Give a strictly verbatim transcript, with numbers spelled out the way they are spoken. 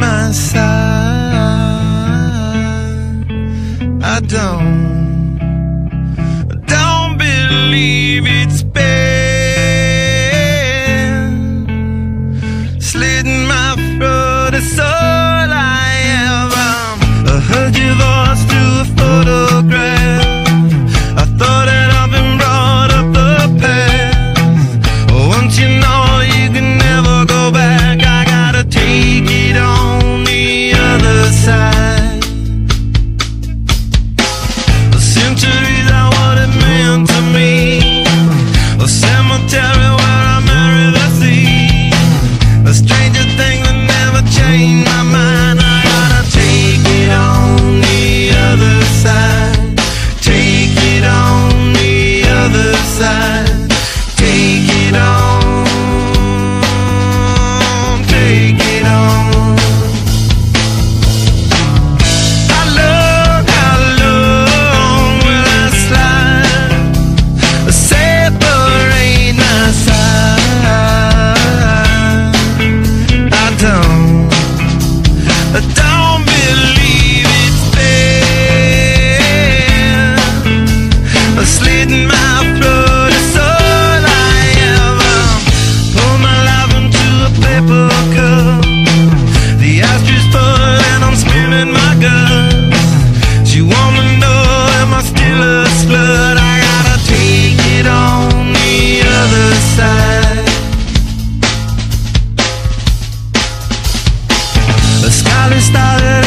my side. I don't, I don't believe it's been slitting my throat. It's all I have. I heard your voice through a photograph. I thought that I've been brought up the past. Once you know you can never go back, I gotta take it on the other side. The centuries are what it meant to me. A cemetery where I marry the sea. A stranger thing that never changed my mind. I gotta take it on the other side. Take it on the other side. Take it on. Take it on. How long, how long will I slide? Separate my side. I don't, I don't believe it's fair. Slitting my throat is all I ever. Pour my life into a paper cup. The ashtray full and I'm spilling my guts. She wanna know, am I still a slut? I gotta take it on the other side. The skyline started